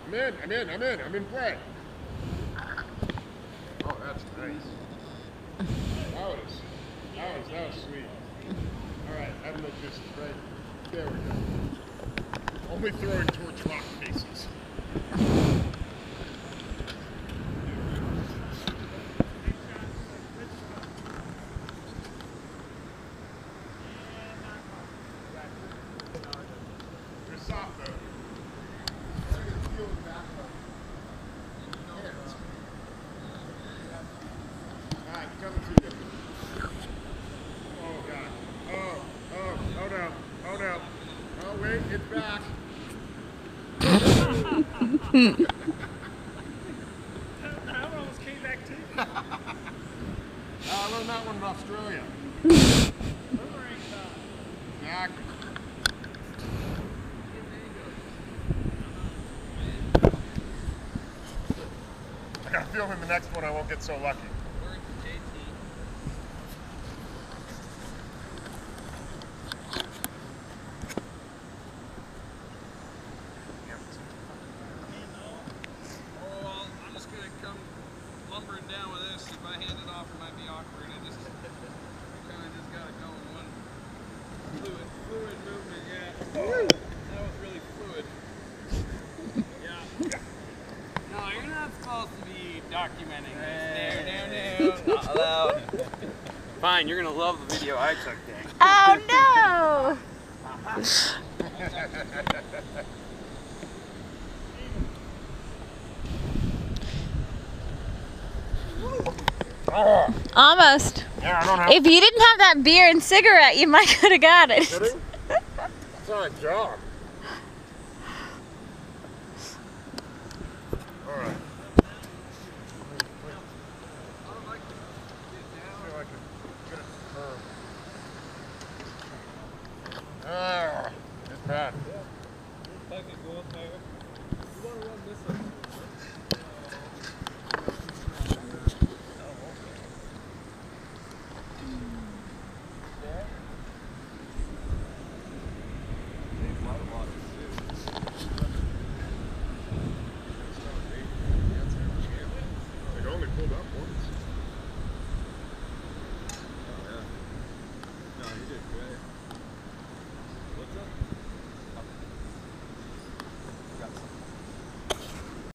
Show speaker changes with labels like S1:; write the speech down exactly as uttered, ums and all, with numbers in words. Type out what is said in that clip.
S1: I'm in, I'm in, I'm in, I'm in play. Oh, that's nice. That was, that was, that was sweet. All right, have a look this right. There we go. Only throwing towards rock faces. They're soft though. Alright, coming through there. Oh god. Oh, oh, oh no, oh no. Oh wait, it's back.
S2: That almost came back too.
S1: I learned that one in Australia. Exactly. I got a feeling the next one I won't get so lucky.
S3: Lumbering down with this, if I hand it off, it might be awkward. I just kind of just got it going one fluid, fluid movement. Yeah, that was really fluid. Yeah. No, you're not supposed to be documenting this. No, no, no, not allowed. Fine, you're gonna love the video I took then.
S4: Oh no!
S1: Oh.
S4: Almost.
S1: Yeah, I don't have.
S4: If you didn't have that beer and cigarette, you might could have got it.
S1: Kidding? It's not a job.